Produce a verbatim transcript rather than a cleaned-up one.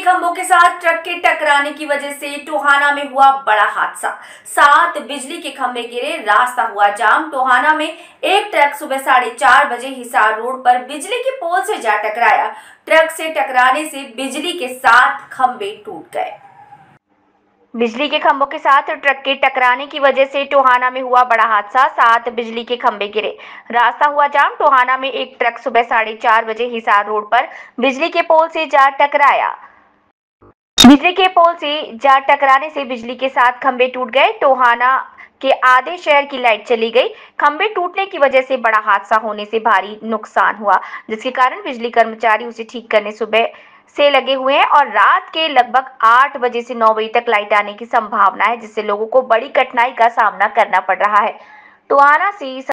खंभों के साथ ट्रक के टकराने की वजह से टोहाना में हुआ बड़ा हादसा। सात बिजली के खंभे गिरे, रास्ता हुआ जाम। टोहाना में एक ट्रक सुबह साढ़े चार बजे हिसार रोड पर बिजली के पोल से जा टकराया। ट्रक से टकराने से बिजली के सात खंभे टूट गए। बिजली के खंभों के साथ ट्रक के टकराने की वजह से टोहाना में हुआ बड़ा हादसा। सात बिजली के खंभे गिरे, रास्ता हुआ जाम। टोहाना में एक ट्रक सुबह साढ़े चार बजे हिसार रोड पर बिजली के पोल से जा टकराया। बिजली के पोल से जा टकराने से बिजली के सात खंभे टूट गए। टोहाना के आधे शहर की लाइट चली गई। खंभे टूटने की वजह से बड़ा हादसा होने से भारी नुकसान हुआ, जिसके कारण बिजली कर्मचारी उसे ठीक करने सुबह से लगे हुए हैं और रात के लगभग आठ बजे से नौ बजे तक लाइट आने की संभावना है, जिससे लोगों को बड़ी कठिनाई का सामना करना पड़ रहा है। टोहाना से